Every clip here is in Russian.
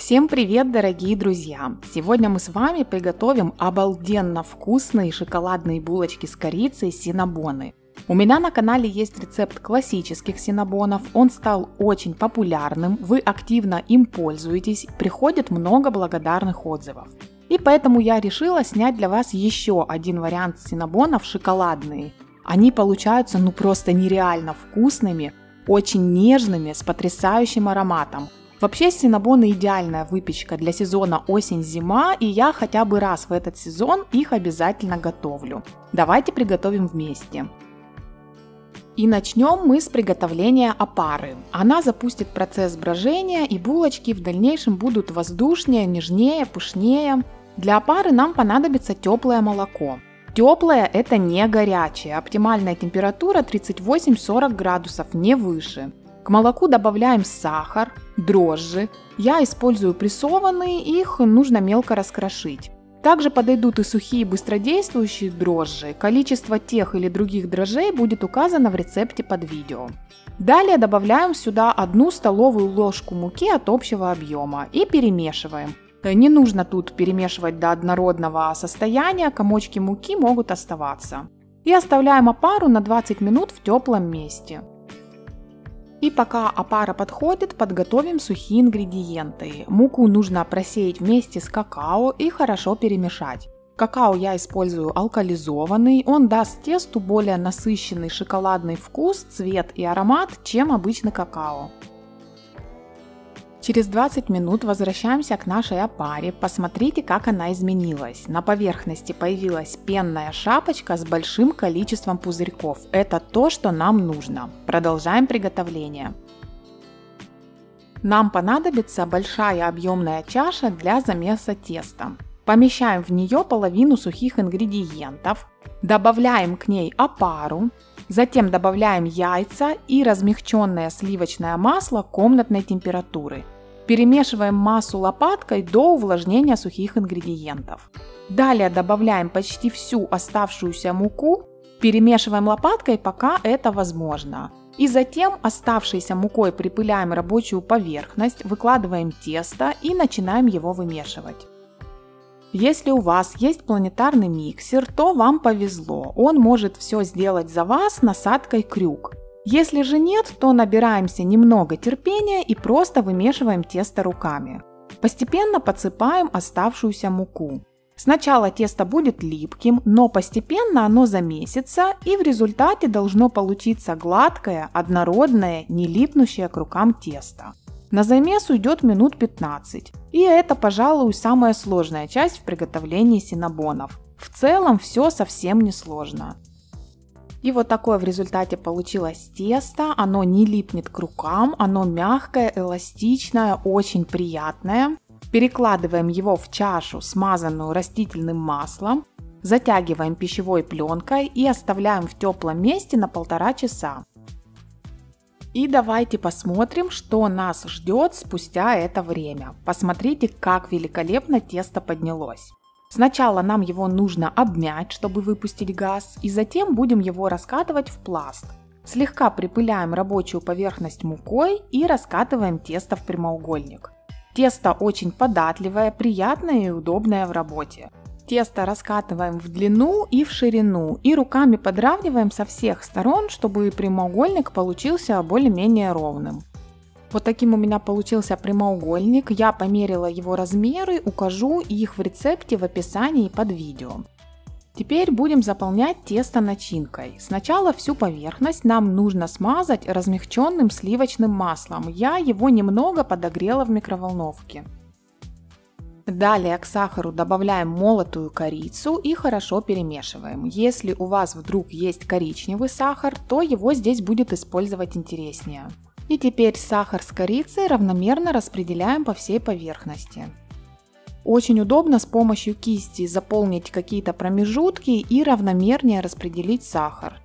Всем привет, дорогие друзья! Сегодня мы с вами приготовим обалденно вкусные шоколадные булочки с корицей синнабоны. У меня на канале есть рецепт классических синнабонов, он стал очень популярным, вы активно им пользуетесь, приходит много благодарных отзывов. И поэтому я решила снять для вас еще один вариант синнабонов шоколадные. Они получаются просто нереально вкусными, очень нежными, с потрясающим ароматом. Вообще синнабоны идеальная выпечка для сезона осень-зима, и я хотя бы раз в этот сезон их обязательно готовлю. Давайте приготовим вместе. И начнем мы с приготовления опары. Она запустит процесс брожения, и булочки в дальнейшем будут воздушнее, нежнее, пышнее. Для опары нам понадобится теплое молоко. Теплое – это не горячее, оптимальная температура 38-40 градусов, не выше. К молоку добавляем сахар, дрожжи. Я использую прессованные, их нужно мелко раскрошить. Также подойдут и сухие быстродействующие дрожжи. Количество тех или других дрожжей будет указано в рецепте под видео. Далее добавляем сюда 1 столовую ложку муки от общего объема и перемешиваем. Не нужно тут перемешивать до однородного состояния, комочки муки могут оставаться. И оставляем опару на 20 минут в теплом месте. И пока опара подходит, подготовим сухие ингредиенты. Муку нужно просеять вместе с какао и хорошо перемешать. Какао я использую алкализованный, он даст тесту более насыщенный шоколадный вкус, цвет и аромат, чем обычный какао. Через 20 минут возвращаемся к нашей опаре. Посмотрите, как она изменилась. На поверхности появилась пенная шапочка с большим количеством пузырьков. Это то, что нам нужно. Продолжаем приготовление. Нам понадобится большая объемная чаша для замеса теста. Помещаем в нее половину сухих ингредиентов. Добавляем к ней опару. Затем добавляем яйца и размягченное сливочное масло комнатной температуры. Перемешиваем массу лопаткой до увлажнения сухих ингредиентов. Далее добавляем почти всю оставшуюся муку, перемешиваем лопаткой, пока это возможно. И затем оставшейся мукой припыляем рабочую поверхность, выкладываем тесто и начинаем его вымешивать. Если у вас есть планетарный миксер, то вам повезло, он может все сделать за вас насадкой крюк. Если же нет, то набираемся немного терпения и просто вымешиваем тесто руками. Постепенно подсыпаем оставшуюся муку. Сначала тесто будет липким, но постепенно оно замесится, и в результате должно получиться гладкое, однородное, не липнущее к рукам тесто. На замес уйдет минут 15, и это, пожалуй, самая сложная часть в приготовлении синнабонов. В целом все совсем не сложно. И вот такое в результате получилось тесто, оно не липнет к рукам, оно мягкое, эластичное, очень приятное. Перекладываем его в чашу, смазанную растительным маслом, затягиваем пищевой пленкой и оставляем в теплом месте на 1,5 часа. И давайте посмотрим, что нас ждет спустя это время. Посмотрите, как великолепно тесто поднялось. Сначала нам его нужно обмять, чтобы выпустить газ, и затем будем его раскатывать в пласт. Слегка припыляем рабочую поверхность мукой и раскатываем тесто в прямоугольник. Тесто очень податливое, приятное и удобное в работе. Тесто раскатываем в длину и в ширину и руками подравниваем со всех сторон, чтобы прямоугольник получился более-менее ровным. Вот таким у меня получился прямоугольник, я померила его размеры, укажу их в рецепте в описании под видео. Теперь будем заполнять тесто начинкой. Сначала всю поверхность нам нужно смазать размягченным сливочным маслом, я его немного подогрела в микроволновке. Далее к сахару добавляем молотую корицу и хорошо перемешиваем. Если у вас вдруг есть коричневый сахар, то его здесь будет использовать интереснее. И теперь сахар с корицей равномерно распределяем по всей поверхности. Очень удобно с помощью кисти заполнить какие-то промежутки и равномернее распределить сахар.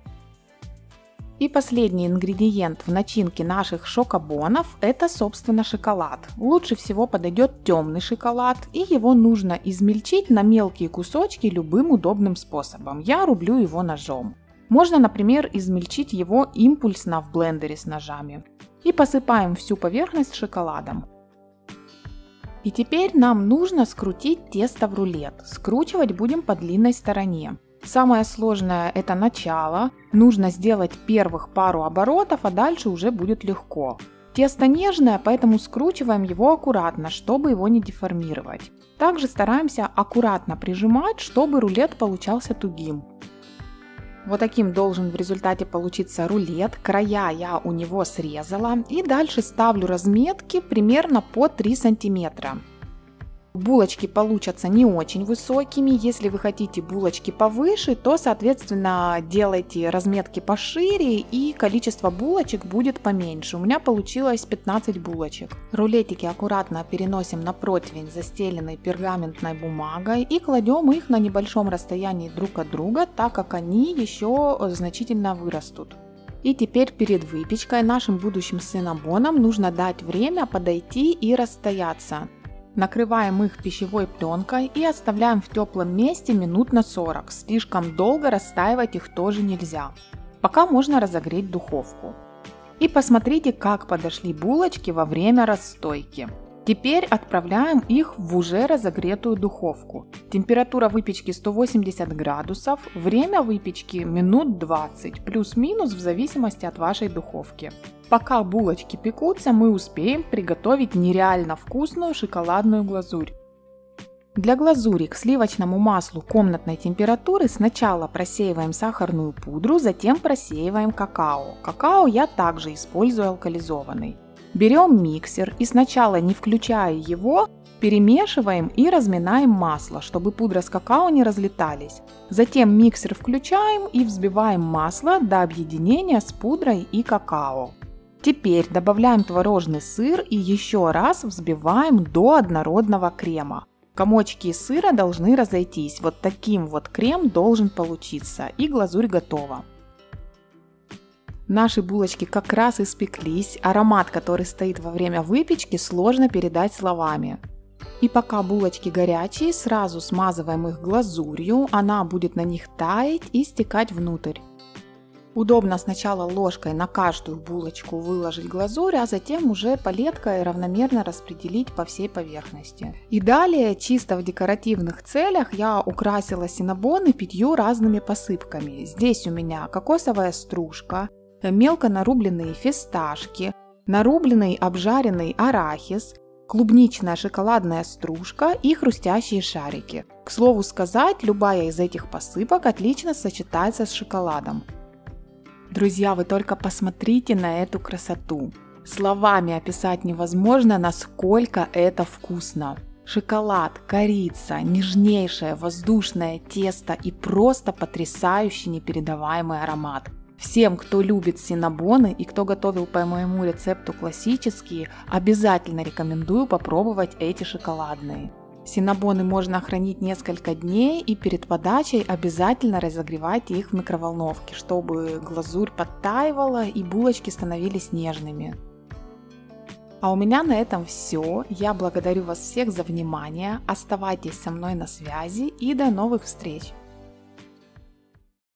И последний ингредиент в начинке наших шокобонов – это, собственно, шоколад. Лучше всего подойдет темный шоколад, и его нужно измельчить на мелкие кусочки любым удобным способом. Я рублю его ножом. Можно, например, измельчить его импульсно в блендере с ножами. И посыпаем всю поверхность шоколадом. И теперь нам нужно скрутить тесто в рулет. Скручивать будем по длинной стороне. Самое сложное это начало. Нужно сделать первых пару оборотов, а дальше уже будет легко. Тесто нежное, поэтому скручиваем его аккуратно, чтобы его не деформировать. Также стараемся аккуратно прижимать, чтобы рулет получался тугим. Вот таким должен в результате получиться рулет. Края я у него срезала. И дальше ставлю разметки примерно по 3 сантиметра. Булочки получатся не очень высокими. Если вы хотите булочки повыше, то, соответственно, делайте разметки пошире и количество булочек будет поменьше. У меня получилось 15 булочек. Рулетики аккуратно переносим на противень, застеленный пергаментной бумагой, и кладем их на небольшом расстоянии друг от друга, так как они еще значительно вырастут. И теперь перед выпечкой нашим будущим синнабонам нужно дать время подойти и расстояться. Накрываем их пищевой пленкой и оставляем в теплом месте минут на 40. Слишком долго расстаивать их тоже нельзя. Пока можно разогреть духовку. И посмотрите, как подошли булочки во время расстойки. Теперь отправляем их в уже разогретую духовку. Температура выпечки 180 градусов, время выпечки минут 20, плюс-минус в зависимости от вашей духовки. Пока булочки пекутся, мы успеем приготовить нереально вкусную шоколадную глазурь. Для глазури к сливочному маслу комнатной температуры сначала просеиваем сахарную пудру, затем просеиваем какао. Какао я также использую алкализованный. Берем миксер и сначала, не включая его, перемешиваем и разминаем масло, чтобы пудра с какао не разлетались. Затем миксер включаем и взбиваем масло до объединения с пудрой и какао. Теперь добавляем творожный сыр и еще раз взбиваем до однородного крема. Комочки сыра должны разойтись, вот таким вот крем должен получиться, и глазурь готова. Наши булочки как раз испеклись, аромат, который стоит во время выпечки, сложно передать словами. И пока булочки горячие, сразу смазываем их глазурью, она будет на них таять и стекать внутрь. Удобно сначала ложкой на каждую булочку выложить глазурь, а затем уже палеткой равномерно распределить по всей поверхности. И далее, чисто в декоративных целях, я украсила синнабоны 5 разными посыпками. Здесь у меня кокосовая стружка, мелко нарубленные фисташки, нарубленный обжаренный арахис, клубничная шоколадная стружка и хрустящие шарики. К слову сказать, любая из этих посыпок отлично сочетается с шоколадом. Друзья, вы только посмотрите на эту красоту. Словами описать невозможно, насколько это вкусно. Шоколад, корица, нежнейшее воздушное тесто и просто потрясающий непередаваемый аромат. Всем, кто любит синнабоны и кто готовил по моему рецепту классические, обязательно рекомендую попробовать эти шоколадные. Синнабоны можно хранить несколько дней, и перед подачей обязательно разогревайте их в микроволновке, чтобы глазурь подтаивала и булочки становились нежными. А у меня на этом все. Я благодарю вас всех за внимание. Оставайтесь со мной на связи и до новых встреч!